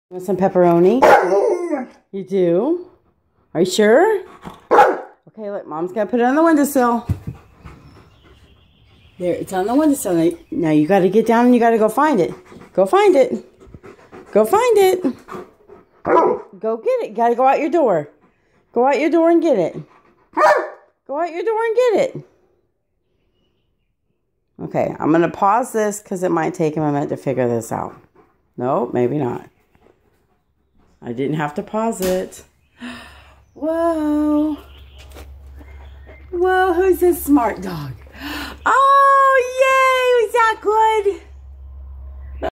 Want some pepperoni? You do? Are you sure? Okay, look, Mom's gonna put it on the windowsill. There, it's on the windowsill. Now you gotta get down and you gotta go find it. Go find it. Go find it. Go get it. You gotta go out your door. Go out your door and get it. Go out your door and get it. Okay, I'm gonna pause this because it might take him a minute to figure this out. No, maybe not. I didn't have to pause it. Whoa. Whoa, who's this smart dog? Oh, yay! Was that good?